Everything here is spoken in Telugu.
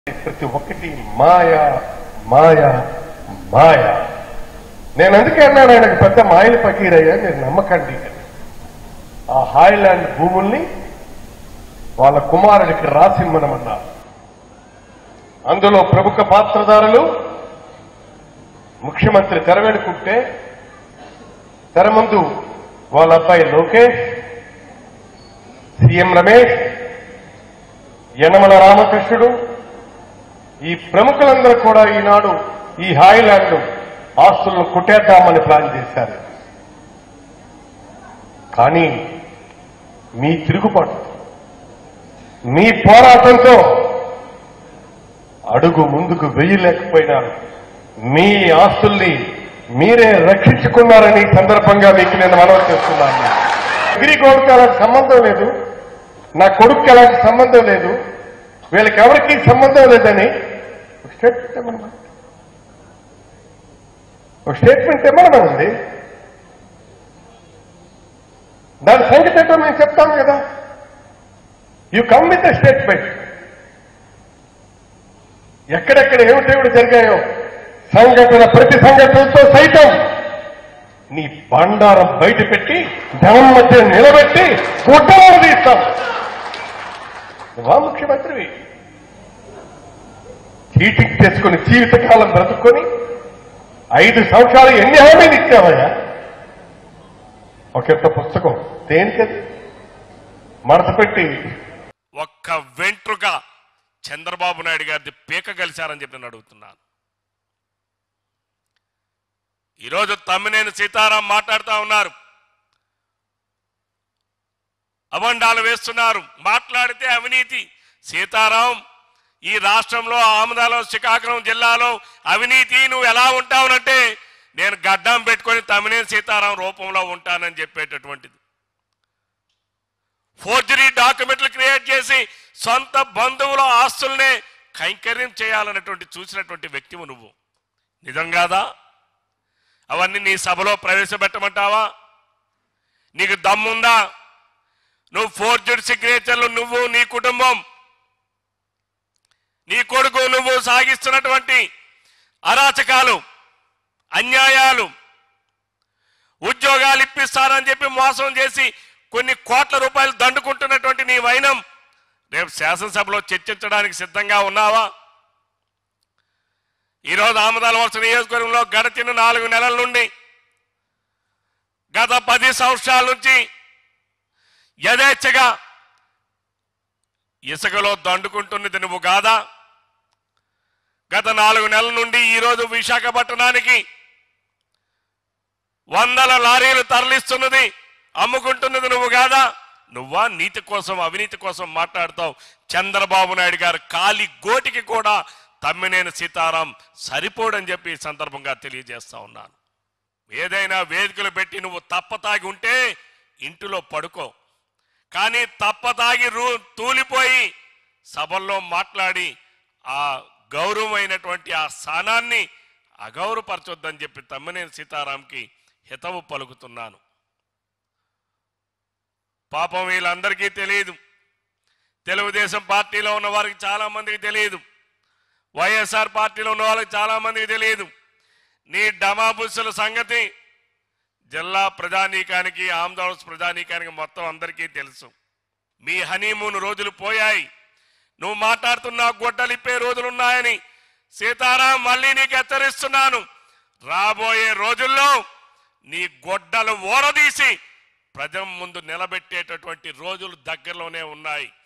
ప్రతి ఒక్కటి మాయ మాయ మాయ. నేను అందుకే అన్నాను ఆయనకు పెద్ద మాయలు పకీరయ్యా, మీరు నమ్మకండి. ఆ హాయిలాండ్ భూముల్ని వాళ్ళ కుమారుడికి రాసిమ్మనమన్నారు. అందులో ప్రముఖ పాత్రధారులు ముఖ్యమంత్రి తెరవెనుకుంటే తెర ముందు వాళ్ళ అబ్బాయి లోకేష్, సీఎం రమేష్, యనమల రామకృష్ణుడు, ఈ ప్రముఖులందరూ కూడా ఈనాడు ఈ హాయిలాండ్ ఆస్తులను కొట్టేద్దామని ప్లాన్ చేశారు. కానీ మీ తిరుగుబాటు, మీ పోరాటంతో అడుగు ముందుకు వెయ్యలేకపోయినారు. మీ ఆస్తుల్ని మీరే రక్షించుకున్నారని సందర్భంగా మీకు నేను మనవి చేస్తున్నాను. డిగ్రీ కొడుకు అలాంటి సంబంధం లేదు, నా కొడుకు అలాంటి సంబంధం లేదు, వీళ్ళకి ఎవరికి సంబంధం లేదని ఒక స్టేట్మెంట్ ఏమన్నా ఉంది. దాని సంగతి ఏంటో మేము చెప్తాం కదా. You come with a statement. ఎక్కడెక్కడ ఏమిటేమిటి జరిగాయో సంఘటన, ప్రతి సంఘటనతో సైతం నీ బండారం బయట పెట్టి జనం మధ్య నిలబెట్టి గుడ్డలు తీస్తాం. నువ్వా ముఖ్యమంత్రివి? చీటింగ్ చేసుకుని జీవితకాలం బ్రతుక్కొని 5 సంవత్సరాలు ఎన్ని హామీలు ఇచ్చావయ్యా? ఒక పుస్తకం దేనికది మడత పెట్టి ఒక్క వెంట్రుక చంద్రబాబు నాయుడు గారిది పీక కలిశారని చెప్పి నేను అడుగుతున్నాను. ఈరోజు తమ్మినేని సీతారాం మాట్లాడుతూ ఉన్నారు, అబండాలు వేస్తున్నారు, మాట్లాడితే అవినీతి. సీతారాం, ఈ రాష్ట్రంలో ఆమదాలం శ్రీకాకుళం జిల్లాలో అవినీతి నువ్వు ఎలా ఉంటావునంటే నేను గడ్డం పెట్టుకొని తమ్మినేని సీతారాం రూపంలో ఉంటానని చెప్పేటటువంటిది. ఫోర్జరీ డాక్యుమెంట్లు క్రియేట్ చేసి సొంత బంధువుల ఆస్తుల్నే కైంకర్యం చేయాలన్నటువంటి చూసినటువంటి వ్యక్తివు నువ్వు. నిజం కాదా? అవన్నీ నీ సభలో ప్రవేశపెట్టమంటావా? నీకు దమ్ముందా? నువ్వు ఫోర్జరీ సిగ్నేచర్లు, నువ్వు, నీ కుటుంబం, నీ కొడుకు, నువ్వు సాగిస్తున్నటువంటి అరాచకాలు, అన్యాయాలు, ఉద్యోగాలు ఇప్పిస్తానని చెప్పి మోసం చేసి కొన్ని కోట్ల రూపాయలు దండుకుంటున్నటువంటి నీ వైనం రేపు శాసనసభలో చర్చించడానికి సిద్ధంగా ఉన్నావా? ఈరోజు ఆమదాలవలస నియోజకవర్గంలో గడిచిన 4 నెలల నుండి గత 10 సంవత్సరాల నుంచి యథేచ్ఛగా ఇసుకలో దండుకుంటున్నది నువ్వు కాదా? గత 4 నెలల నుండి ఈరోజు విశాఖపట్నానికి 100 లారీలు తరలిస్తున్నది, అమ్ముకుంటున్నది నువ్వు కాదా? నువ్వా నీతి కోసం, అవినీతి కోసం మాట్లాడతావు? చంద్రబాబు నాయుడు గారు కాలి గోటికి కూడా తమ్మినేని సీతారాం సరిపోడని చెప్పి ఈ సందర్భంగా తెలియజేస్తా ఉన్నాను. ఏదైనా వేదికలు పెట్టి నువ్వు తప్పతాగి ఉంటే ఇంటిలో పడుకో, కానీ తప్పతాగి తూలిపోయి సభల్లో మాట్లాడి ఆ గౌరవమైనటువంటి ఆ స్థానాన్ని అగౌరవపరచొద్దని చెప్పి తమ్మినేని సీతారాంకి హితవు పలుకుతున్నాను. పాపం వీళ్ళందరికీ తెలియదు, తెలుగుదేశం పార్టీలో ఉన్న వారికి చాలా మందికి తెలియదు, వైఎస్ఆర్ పార్టీలో ఉన్న వాళ్ళకి చాలా మందికి తెలియదు. నీ డమాబుస్సుల సంగతి జిల్లా ప్రజానీకానికి, ఆంధ్రప్రదేశ్ ప్రజానీకానికి మొత్తం అందరికీ తెలుసు. మీ హనీమూన్ రోజులు పోయాయి. నువ్వు మాట్లాడుతున్నా గొడ్డలిప్పే రోజులున్నాయని సీతారాం మళ్ళీ నీకు హెచ్చరిస్తున్నాను. రాబోయే రోజుల్లో నీ గొడ్డలు ఓరదీసి ప్రజల ముందు నిలబెట్టేటటువంటి రోజులు దగ్గరలోనే ఉన్నాయి.